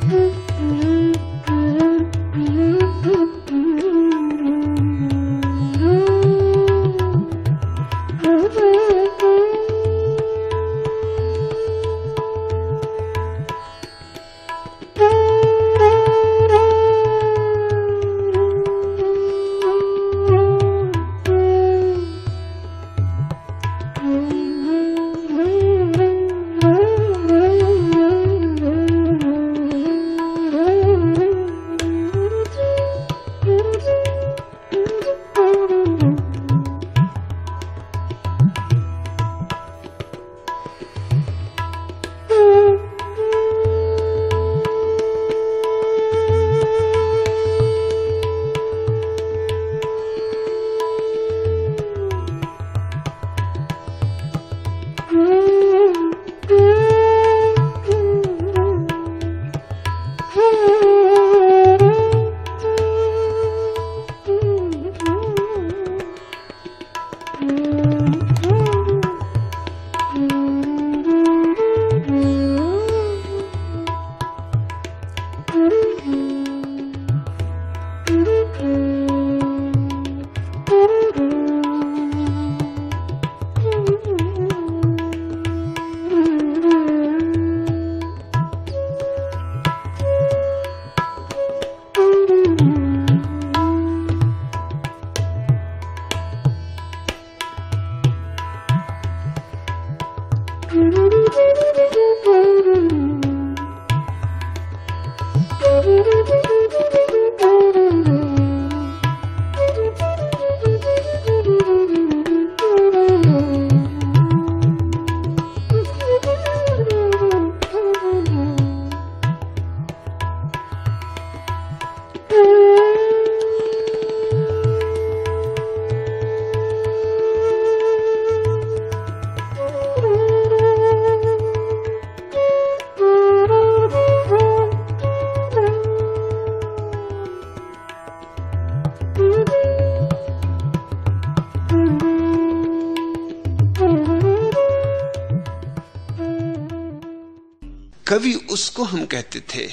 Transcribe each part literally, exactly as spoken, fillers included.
कवि उसको हम कहते थे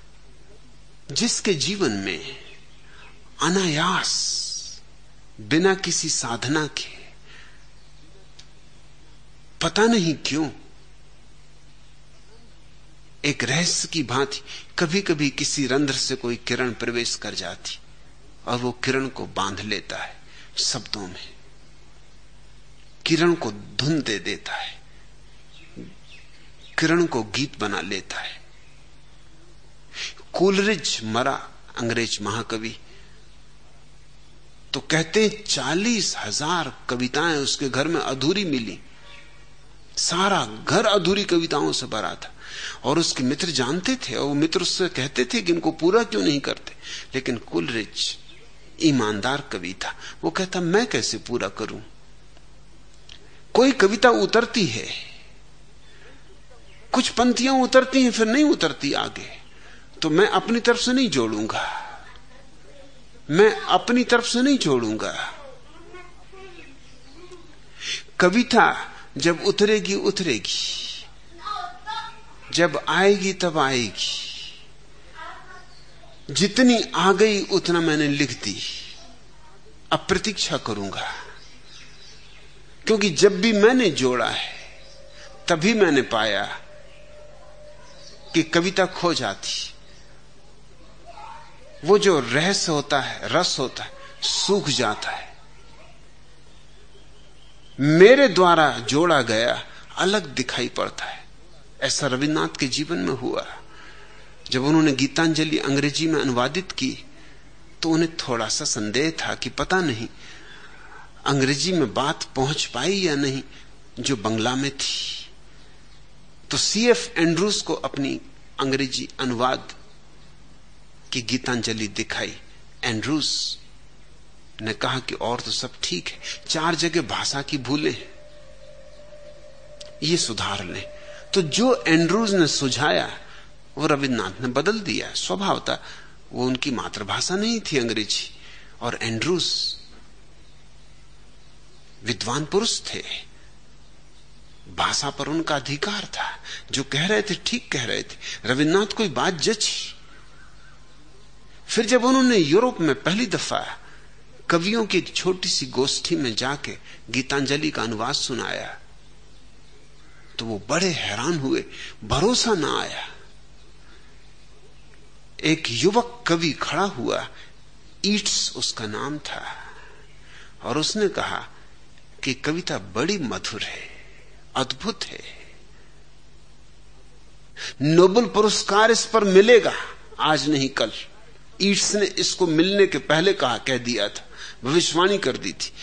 जिसके जीवन में अनायास, बिना किसी साधना के, पता नहीं क्यों, एक रहस्य की भांति कभी कभी किसी रंध्र से कोई किरण प्रवेश कर जाती और वो किरण को बांध लेता है शब्दों में, किरण को धुन दे देता है, किरण को गीत बना लेता है। कोलरिज मरा, अंग्रेज महाकवि, तो कहते चालीस हजार कविताएं उसके घर में अधूरी मिली, सारा घर अधूरी कविताओं से भरा था। और उसके मित्र जानते थे और वो मित्र उससे कहते थे कि इनको पूरा क्यों नहीं करते, लेकिन कोलरिज ईमानदार कवि था। वो कहता मैं कैसे पूरा करूं, कोई कविता उतरती है, कुछ पंक्तियां उतरती हैं फिर नहीं उतरती आगे, तो मैं अपनी तरफ से नहीं जोड़ूंगा, मैं अपनी तरफ से नहीं जोड़ूंगा। कविता जब उतरेगी उतरेगी, जब आएगी तब आएगी, जितनी आ गई उतना मैंने लिख दी, अब प्रतीक्षा करूंगा, क्योंकि जब भी मैंने जोड़ा है तभी मैंने पाया कि कविता खो जाती। वो जो रहस्य होता है, रस होता है, सूख जाता है। मेरे द्वारा जोड़ा गया अलग दिखाई पड़ता है। ऐसा रविन्द्रनाथ के जीवन में हुआ। जब उन्होंने गीतांजलि अंग्रेजी में अनुवादित की तो उन्हें थोड़ा सा संदेह था कि पता नहीं अंग्रेजी में बात पहुंच पाई या नहीं जो बंगला में थी। तो सी एफ एंड्रूज को अपनी अंग्रेजी अनुवाद की गीतांजलि दिखाई। एंड्रूज ने कहा कि और तो सब ठीक है, चार जगह भाषा की भूलें, ये सुधार लें। तो जो एंड्रूज ने सुझाया वो रविन्द्रनाथ ने बदल दिया। स्वभाव था, वो उनकी मातृभाषा नहीं थी अंग्रेजी, और एंड्रूज विद्वान पुरुष थे, भाषा पर उनका अधिकार था, जो कह रहे थे ठीक कह रहे थे। रविन्द्रनाथ कोई बात जची। फिर जब उन्होंने यूरोप में पहली दफा कवियों की छोटी सी गोष्ठी में जाके गीतांजलि का अनुवाद सुनाया तो वो बड़े हैरान हुए, भरोसा ना आया। एक युवक कवि खड़ा हुआ, ईट्स उसका नाम था, और उसने कहा कि कविता बड़ी मधुर है, अद्भुत है, नोबेल पुरस्कार इस पर मिलेगा, आज नहीं कल। ईट्स ने इसको मिलने के पहले कहा, कह दिया था, भविष्यवाणी कर दी थी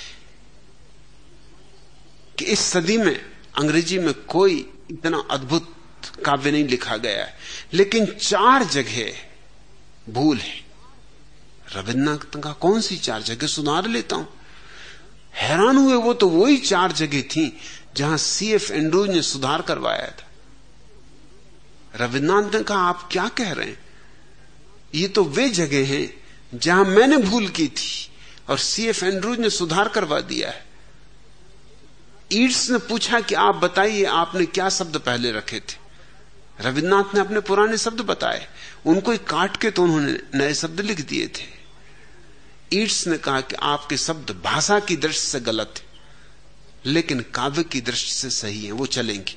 कि इस सदी में अंग्रेजी में कोई इतना अद्भुत काव्य नहीं लिखा गया है। लेकिन चार जगह भूल है। रविन्द्रनाथ का कौन सी चार जगह सुधार लेता हूं। हैरान हुए, वो तो वही चार जगह थी जहां सी एफ एंड्रूज ने सुधार करवाया था। रविन्द्रनाथ ने कहा, आप क्या कह रहे हैं, ये तो वे जगह हैं जहां मैंने भूल की थी और सी एफ एंड्रूज ने सुधार करवा दिया है। ईट्स ने पूछा कि आप बताइए, आपने क्या शब्द पहले रखे थे। रविन्द्रनाथ ने अपने पुराने शब्द बताए, उनको काट के तो उन्होंने नए शब्द लिख दिए थे। ईट्स ने कहा कि आपके शब्द भाषा की दृष्टि से गलत है, लेकिन काव्य की दृष्टि से सही है, वो चलेंगे।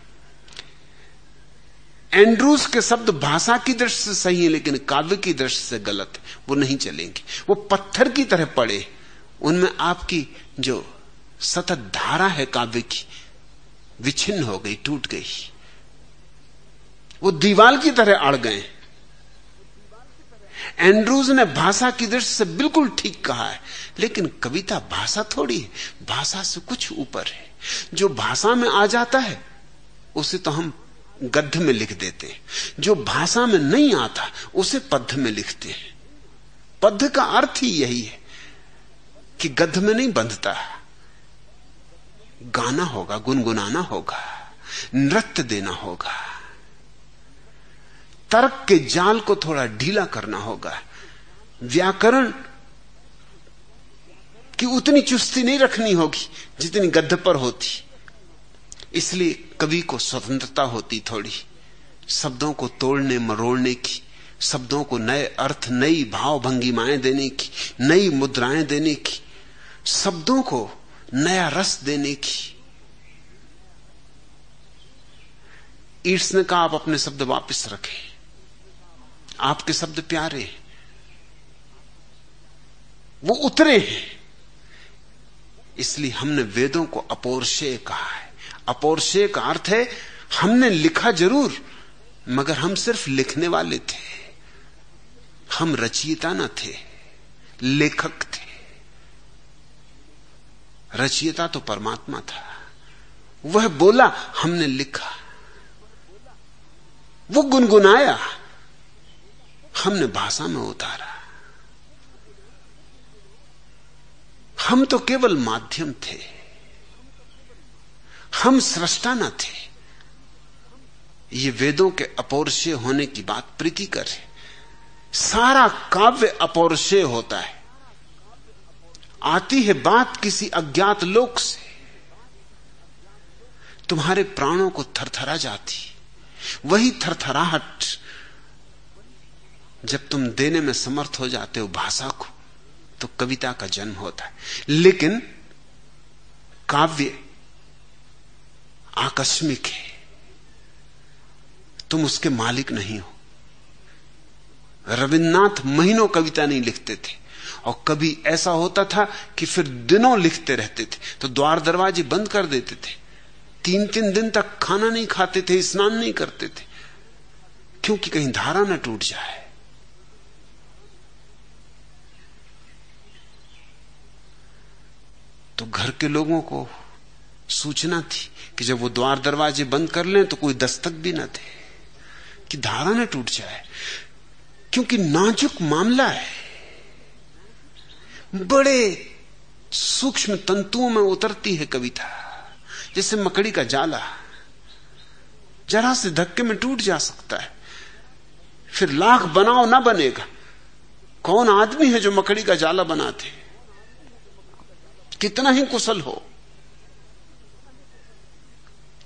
एंड्रूज के शब्द भाषा की दृष्टि से सही है, लेकिन काव्य की दृष्टि से गलत है, वो नहीं चलेंगे। वो पत्थर की तरह पड़े, उनमें आपकी जो सतत धारा है काव्य की विच्छिन्न हो गई, टूट गई। वो दीवार की तरह अड़ गए। एंड्रूज ने भाषा की दृष्टि से बिल्कुल ठीक कहा है, लेकिन कविता भाषा थोड़ी है, भाषा से कुछ ऊपर है। जो भाषा में आ जाता है उसे तो हम गद्य में लिख देते हैं, जो भाषा में नहीं आता उसे पद्य में लिखते हैं। पद्य का अर्थ ही यही है कि गद्य में नहीं बंधता, गाना होगा, गुनगुनाना होगा, नृत्य देना होगा, तर्क के जाल को थोड़ा ढीला करना होगा, व्याकरण की उतनी चुस्ती नहीं रखनी होगी जितनी गद्य पर होती। इसलिए कवि को स्वतंत्रता होती थोड़ी, शब्दों को तोड़ने मरोड़ने की, शब्दों को नए अर्थ, नई भाव भंगिमाएं देने की, नई मुद्राएं देने की, शब्दों को नया रस देने की। ईट्स ने कहा, आप अपने शब्द वापस रखें, आपके शब्द प्यारे हैं, वो उतरे हैं। इसलिए हमने वेदों को अपौरुषेय कहा है। अपौरुषेय का अर्थ है हमने लिखा जरूर, मगर हम सिर्फ लिखने वाले थे, हम रचयिता न थे, लेखक थे। रचयिता तो परमात्मा था, वह बोला, हमने लिखा, वो गुनगुनाया, हमने भाषा में उतारा। हम तो केवल माध्यम थे, हम सृष्टा न थे। ये वेदों के अपौरुषेय होने की बात प्रीतिकर है। सारा काव्य अपौरुषेय होता है। आती है बात किसी अज्ञात लोक से, तुम्हारे प्राणों को थरथरा जाती। वही थरथराहट जब तुम देने में समर्थ हो जाते हो भाषा को, तो कविता का जन्म होता है। लेकिन काव्य आकस्मिक है, तुम उसके मालिक नहीं हो। रविन्द्रनाथ महीनों कविता नहीं लिखते थे, और कभी ऐसा होता था कि फिर दिनों लिखते रहते थे, तो द्वार दरवाजे बंद कर देते थे, तीन तीन दिन तक खाना नहीं खाते थे, स्नान नहीं करते थे, क्योंकि कहीं धारा न टूट जाए। तो घर के लोगों को सूचना थी कि जब वो द्वार दरवाजे बंद कर लें तो कोई दस्तक भी न दे, कि धारा न टूट जाए, क्योंकि नाजुक मामला है। बड़े सूक्ष्म तंतुओं में उतरती है कविता, जैसे मकड़ी का जाला, जरा से धक्के में टूट जा सकता है, फिर लाख बनाओ ना बनेगा। कौन आदमी है जो मकड़ी का जाला बनाते, कितना ही कुशल हो।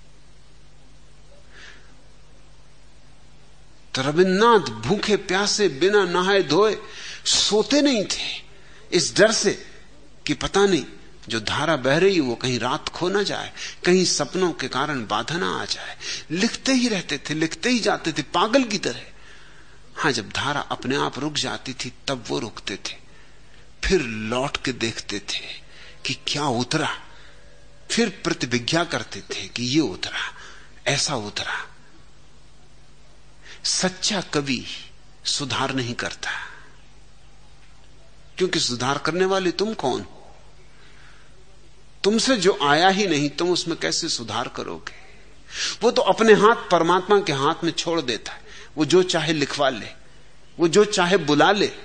तो रविन्द्रनाथ भूखे प्यासे बिना नहाए धोए सोते नहीं थे, इस डर से कि पता नहीं जो धारा बह रही वो कहीं रात खो ना जाए, कहीं सपनों के कारण बाधा ना आ जाए। लिखते ही रहते थे, लिखते ही जाते थे पागल की तरह। हां, जब धारा अपने आप रुक जाती थी तब वो रुकते थे, फिर लौट के देखते थे कि क्या उतरा, फिर प्रतिविज्ञा करते थे कि ये उतरा, ऐसा उतरा। सच्चा कवि सुधार नहीं करता, क्योंकि सुधार करने वाले तुम कौन? तुमसे जो आया ही नहीं तुम उसमें कैसे सुधार करोगे? वो तो अपने हाथ परमात्मा के हाथ में छोड़ देता है। वो जो चाहे लिखवा ले, वो जो चाहे बुला ले,